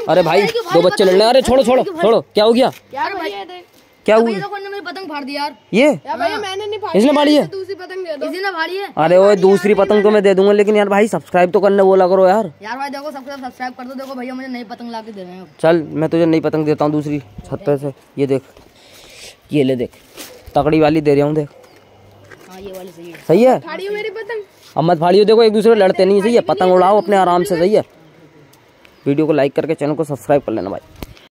अरे भाई दो बच्चे लड़ रहे हैं। अरे छोड़ो छोड़ो छोड़ो, क्या हो गया? क्या हुआ? मेरी पतंग फाड़ दी यार। ये मैंने नहीं फाड़ी, इसने फाड़ी है? दूसरी पतंग दे दो। इसी ने फाड़ी है। अरे वो दूसरी पतंग तो मैं दे दूंगा, लेकिन यार भाई सब्सक्राइब तो करने बोला करो यार। यार भाई देखो सब्सक्राइब कर दो। देखो भैया मुझे नई पतंग ला के दे रहे हैं। चल मैं तुझे नई पतंग देता हूँ दूसरी छत पे से। ये देख, ये ले देख, तकड़ी वाली दे रहा हूँ देख। हाँ ये वाली सही है। सही है? फाड़ियो मेरी पतंग। अब मत फाड़ियो, देखो एक दूसरे लड़ते नहीं। सही है? पतंग उड़ाओ अपने आराम से। सही है? वीडियो को लाइक करके चैनल को सब्सक्राइब कर लेना भाई।